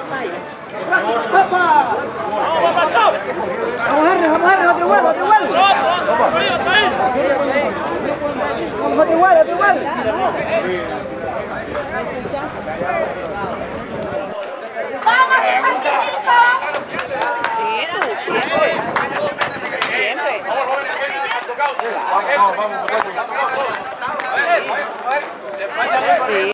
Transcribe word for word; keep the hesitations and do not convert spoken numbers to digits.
Vamos Henry, vamos Henry, otro igual, otro igual. Vamos otro igual, otro igual. ¡Vamos, que participo! Vamos, vamos, vamos.